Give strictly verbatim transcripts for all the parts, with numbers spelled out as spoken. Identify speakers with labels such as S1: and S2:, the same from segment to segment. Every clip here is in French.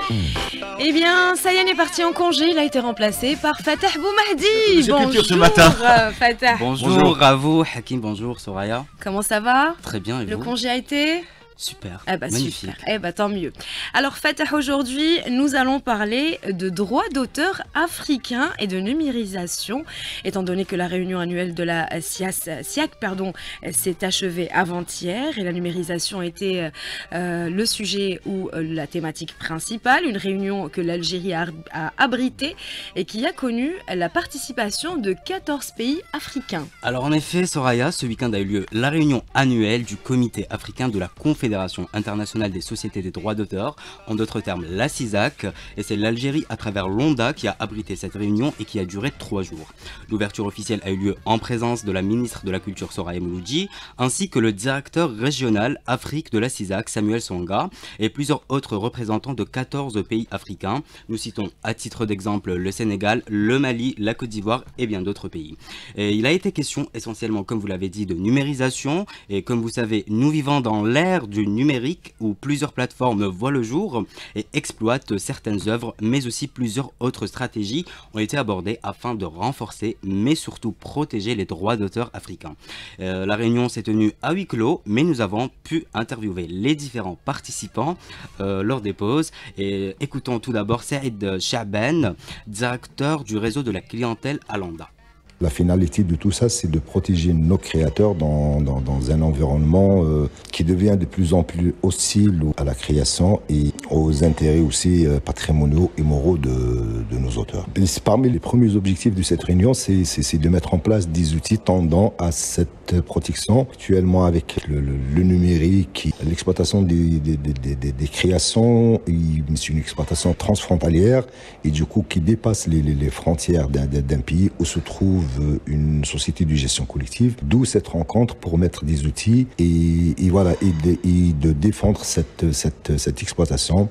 S1: Eh bien, Sayan est parti en congé, il a été remplacé par Fatah Boumahdi.
S2: Monsieur
S1: Bonjour
S2: Culture ce matin.
S1: euh, Fatah.
S3: Bonjour,
S2: Bonjour.
S3: à vous, Hakim, bonjour, Soraya.
S1: Comment ça va?
S3: Très bien, et
S1: Le
S3: vous?
S1: congé a été?
S3: Super,
S1: Eh bah,
S3: magnifique.
S1: super. Eh bah, tant mieux. Alors Fatah, aujourd'hui, nous allons parler de droits d'auteur africains et de numérisation, étant donné que la réunion annuelle de la S I A C, S I A C pardon, s'est achevée avant-hier et la numérisation était euh, le sujet ou euh, la thématique principale, une réunion que l'Algérie a, a abritée et qui a connu la participation de quatorze pays africains.
S3: Alors en effet, Soraya, ce week-end a eu lieu la réunion annuelle du Comité africain de la Confédération internationale des sociétés des droits d'auteur, en d'autres termes la S I S A C, et c'est l'Algérie à travers l'ONDA qui a abrité cette réunion et qui a duré trois jours. L'ouverture officielle a eu lieu en présence de la ministre de la Culture Soraya Mouloudji, ainsi que le directeur régional Afrique de la S I S A C Samuel Songa, et plusieurs autres représentants de quatorze pays africains. Nous citons à titre d'exemple le Sénégal, le Mali, la Côte d'Ivoire et bien d'autres pays. Et il a été question essentiellement, comme vous l'avez dit, de numérisation, et comme vous savez, nous vivons dans l'ère du numérique où plusieurs plateformes voient le jour et exploitent certaines œuvres, mais aussi plusieurs autres stratégies ont été abordées afin de renforcer mais surtout protéger les droits d'auteur africains. Euh, la réunion s'est tenue à huis clos, mais nous avons pu interviewer les différents participants euh, lors des pauses. Et écoutons tout d'abord Saïd Chaben, directeur du réseau de la clientèle à l'ONDA.
S4: La finalité de tout ça, c'est de protéger nos créateurs dans, dans, dans un environnement euh, qui devient de plus en plus hostile à la création et aux intérêts aussi euh, patrimoniaux et moraux de, de nos auteurs. Et parmi les premiers objectifs de cette réunion, c'est de mettre en place des outils tendant à cette protection. Actuellement, avec le, le, le numérique, l'exploitation des, des, des, des, des créations, c'est une exploitation transfrontalière et du coup qui dépasse les, les, les frontières d'un d'un pays où se trouve une société de gestion collective, d'où cette rencontre pour mettre des outils et, et voilà et de, et de défendre cette, cette, cette exploitation.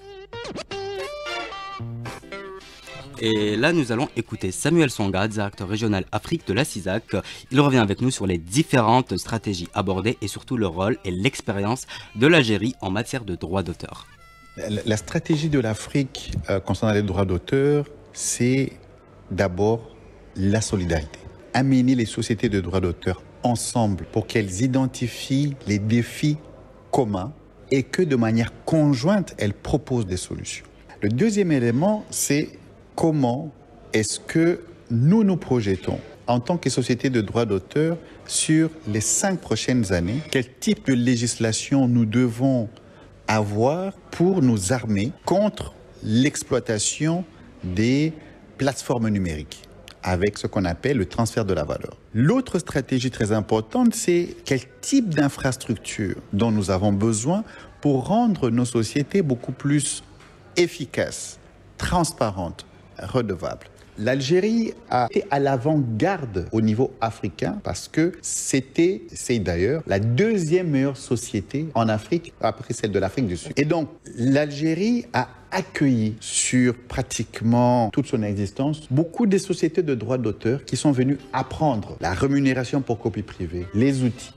S3: Et là, nous allons écouter Samuel Songa, directeur régional Afrique de la S I S A C. Il revient avec nous sur les différentes stratégies abordées et surtout le rôle et l'expérience de l'Algérie en matière de droits d'auteur.
S5: La, la stratégie de l'Afrique euh, concernant les droits d'auteur, c'est d'abord la solidarité. Amener les sociétés de droits d'auteur ensemble pour qu'elles identifient les défis communs et que de manière conjointe, elles proposent des solutions. Le deuxième élément, c'est comment est-ce que nous nous projetons en tant que société de droits d'auteur sur les cinq prochaines années. Quel type de législation nous devons avoir pour nous armer contre l'exploitation des plateformes numériques, avec ce qu'on appelle le transfert de la valeur. L'autre stratégie très importante, c'est quel type d'infrastructure dont nous avons besoin pour rendre nos sociétés beaucoup plus efficaces, transparentes, redevables. L'Algérie a été à l'avant-garde au niveau africain parce que c'était, c'est d'ailleurs la deuxième meilleure société en Afrique après celle de l'Afrique du Sud. Et donc, l'Algérie a accueilli sur pratiquement toute son existence beaucoup de sociétés de droits d'auteur qui sont venues apprendre la rémunération pour copie privée, les outils.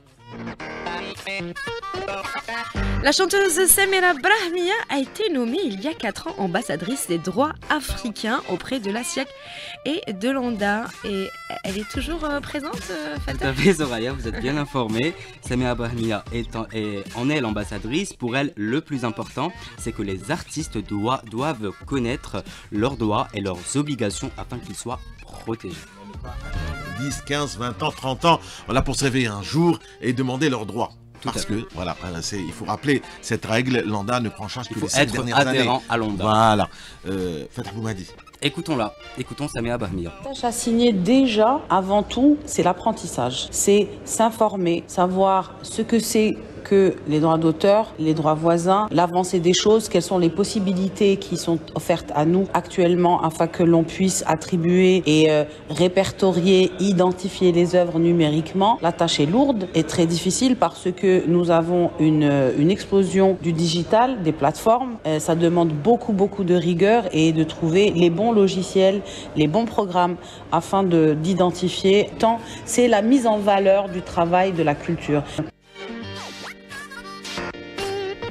S1: La chanteuse Samira Brahmia a été nommée il y a quatre ans ambassadrice des droits africains auprès de la S I A C et de l'ONDA. Et elle est toujours euh, présente, euh, Fatah?
S3: Tout à fait, Soraya, vous êtes bien informée. Samira Brahmia est en, est, en est l'ambassadrice. Pour elle, le plus important, c'est que les artistes doivent, doivent connaître leurs droits et leurs obligations afin qu'ils soient protégés.
S2: dix, quinze, vingt ans, trente ans, voilà, pour se réveiller un jour et demander leurs droits. Parce que, voilà, il faut rappeler cette règle, l'ONDA ne prend charge que les cinq dernières années. Il faut être adhérent
S3: à l'ONDA.
S2: Voilà. Euh, Fatah Boumahdi.
S3: Écoutons-la, écoutons Samira Brahmia.
S6: La tâche à signer déjà, avant tout, c'est l'apprentissage. C'est s'informer, savoir ce que c'est que les droits d'auteur, les droits voisins, l'avancée des choses, quelles sont les possibilités qui sont offertes à nous actuellement afin que l'on puisse attribuer et euh, répertorier, identifier les œuvres numériquement. La tâche est lourde et très difficile parce que nous avons une, une explosion du digital, des plateformes. Euh, ça demande beaucoup, beaucoup de rigueur et de trouver les bons logiciels, les bons programmes afin d'identifier. Tant c'est la mise en valeur du travail de la culture.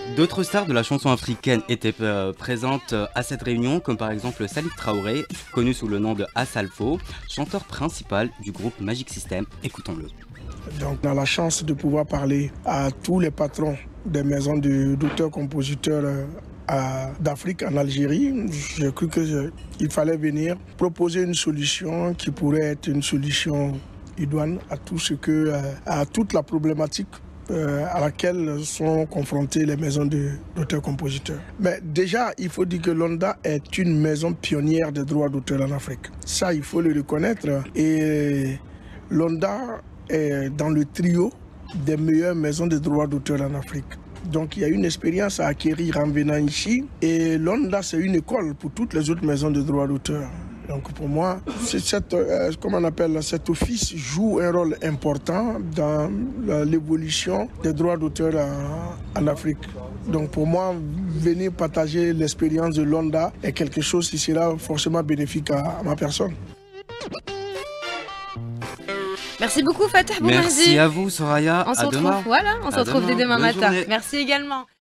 S3: D'autres stars de la chanson africaine étaient euh, présentes à cette réunion, comme par exemple Salif Traoré, connu sous le nom de Assalfo, chanteur principal du groupe Magic System. Écoutons-le.
S7: Donc, on a la chance de pouvoir parler à tous les patrons des maisons d'auteurs-compositeurs euh, d'Afrique en Algérie. J'ai cru qu'il fallait venir proposer une solution qui pourrait être une solution idoine à tout ce que, à toute la problématique euh, à laquelle sont confrontées les maisons d'auteurs-compositeurs. Mais déjà, il faut dire que l'ONDA est une maison pionnière des droits d'auteur en Afrique. Ça, il faut le reconnaître. Et l'ONDA est dans le trio des meilleures maisons de droits d'auteur en Afrique. Donc il y a une expérience à acquérir en venant ici. Et l'ONDA, c'est une école pour toutes les autres maisons de droits d'auteur. Donc pour moi, cette, euh, comment on appelle, cet office joue un rôle important dans l'évolution des droits d'auteur en, en Afrique. Donc pour moi, venir partager l'expérience de l'ONDA est quelque chose qui sera forcément bénéfique à, à ma personne.
S1: Merci beaucoup Fatah Boumardi.
S3: Merci à vous Soraya.
S1: On se
S3: à
S1: retrouve,
S3: demain.
S1: voilà, on se
S3: à
S1: retrouve
S3: demain.
S1: dès demain
S3: Bonne
S1: matin.
S3: journée.
S1: Merci également.